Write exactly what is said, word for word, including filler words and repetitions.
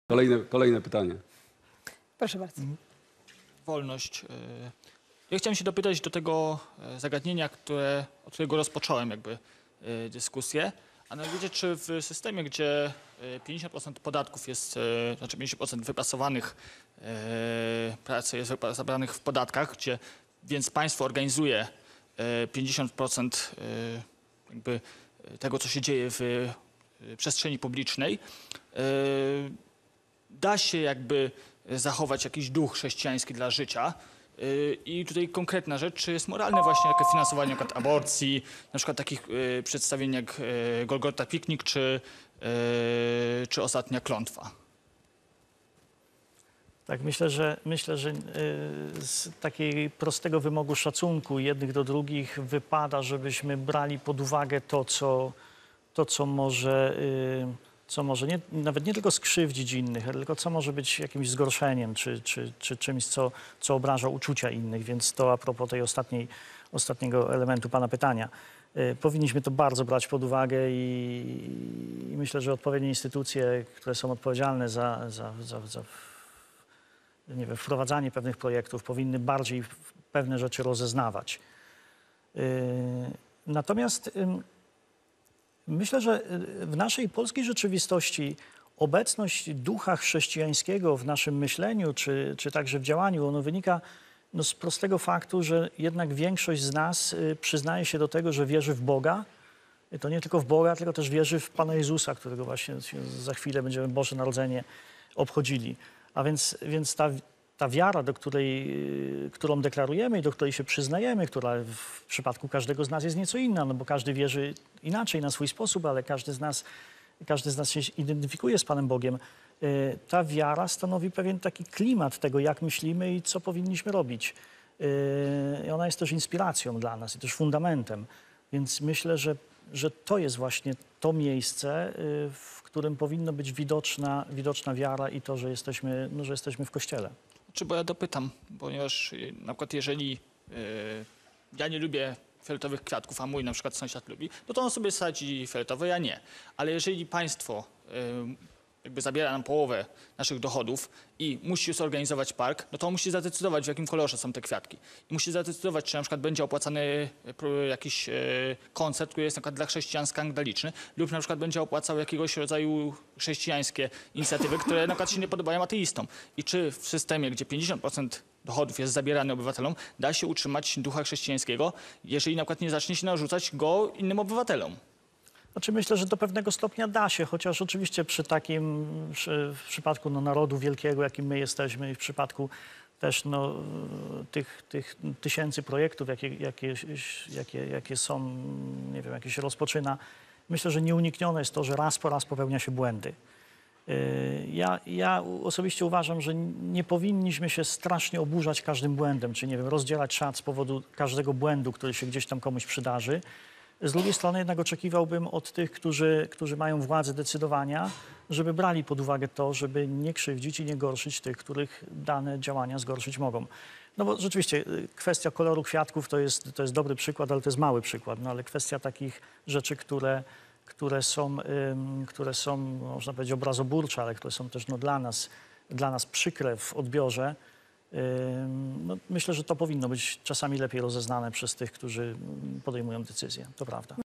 Kolejne, kolejne pytanie. Proszę bardzo. Wolność. Ja chciałem się dopytać do tego zagadnienia, które, od którego rozpocząłem jakby dyskusję, a mianowicie czy w systemie, gdzie pięćdziesiąt procent podatków jest, znaczy pięćdziesiąt procent wypracowanych pracy jest zabranych w podatkach, gdzie więc państwo organizuje pięćdziesiąt procent jakby tego, co się dzieje w przestrzeni publicznej, da się jakby zachować jakiś duch chrześcijański dla życia. I tutaj konkretna rzecz, czy jest moralne właśnie takie finansowanie na przykład aborcji, na przykład takich przedstawień jak Golgota Piknik, czy, czy Ostatnia Klątwa? Tak, myślę, że myślę, że z takiego prostego wymogu szacunku jednych do drugich wypada, żebyśmy brali pod uwagę to, co, to, co może, co może nie, nawet nie tylko skrzywdzić innych, ale tylko co może być jakimś zgorszeniem, czy, czy, czy czymś, co, co obraża uczucia innych. Więc to a propos tej ostatniej, ostatniego elementu pana pytania. Powinniśmy to bardzo brać pod uwagę i, i myślę, że odpowiednie instytucje, które są odpowiedzialne za, za, za, za nie wiem, wprowadzanie pewnych projektów, powinny bardziej pewne rzeczy rozeznawać. Natomiast myślę, że w naszej polskiej rzeczywistości obecność ducha chrześcijańskiego w naszym myśleniu, czy, czy także w działaniu, ono wynika no, z prostego faktu, że jednak większość z nas przyznaje się do tego, że wierzy w Boga. I to nie tylko w Boga, tylko też wierzy w Pana Jezusa, którego właśnie za chwilę będziemy Boże Narodzenie obchodzili. A więc, więc ta, ta wiara, do której, którą deklarujemy i do której się przyznajemy, która w przypadku każdego z nas jest nieco inna, no bo każdy wierzy inaczej, na swój sposób, ale każdy z nas, każdy z nas się identyfikuje z Panem Bogiem. Ta wiara stanowi pewien taki klimat tego, jak myślimy i co powinniśmy robić. I ona jest też inspiracją dla nas i też fundamentem. Więc myślę, że, że to jest właśnie to miejsce, w którym powinno być widoczna, widoczna wiara i to, że jesteśmy, no, że jesteśmy w Kościele. Czy bo ja dopytam, ponieważ na przykład jeżeli yy, ja nie lubię fioletowych kwiatków, a mój na przykład sąsiad lubi, no to on sobie sadzi fioletowe, ja nie. Ale jeżeli państwo yy, jakby zabiera nam połowę naszych dochodów i musi zorganizować park, no to on musi zadecydować, w jakim kolorze są te kwiatki. I musi zadecydować, czy na przykład będzie opłacany jakiś koncert, który jest na przykład dla chrześcijan skandaliczny, lub na przykład będzie opłacał jakiegoś rodzaju chrześcijańskie inicjatywy, które na przykład się nie podobają ateistom. I czy w systemie, gdzie pięćdziesiąt procent dochodów jest zabierane obywatelom, da się utrzymać ducha chrześcijańskiego, jeżeli na przykład nie zacznie się narzucać go innym obywatelom? Znaczy myślę, że do pewnego stopnia da się, chociaż oczywiście przy takim, przy, w przypadku no, narodu wielkiego, jakim my jesteśmy i w przypadku też no, tych, tych tysięcy projektów, jakie, jakie, jakie, jakie są, nie wiem, jakie się rozpoczyna, myślę, że nieuniknione jest to, że raz po raz popełnia się błędy. Ja, ja osobiście uważam, że nie powinniśmy się strasznie oburzać każdym błędem, czy nie wiem, rozdzielać szat z powodu każdego błędu, który się gdzieś tam komuś przydarzy. Z drugiej strony jednak oczekiwałbym od tych, którzy, którzy mają władzę decydowania, żeby brali pod uwagę to, żeby nie krzywdzić i nie gorszyć tych, których dane działania zgorszyć mogą. No bo rzeczywiście kwestia koloru kwiatków to jest, to jest dobry przykład, ale to jest mały przykład. No ale kwestia takich rzeczy, które, które, są, ym, które są, można powiedzieć, obrazoburcze, ale które są też no, dla nas, dla nas przykre w odbiorze. No, myślę, że to powinno być czasami lepiej rozeznane przez tych, którzy podejmują decyzje. To prawda.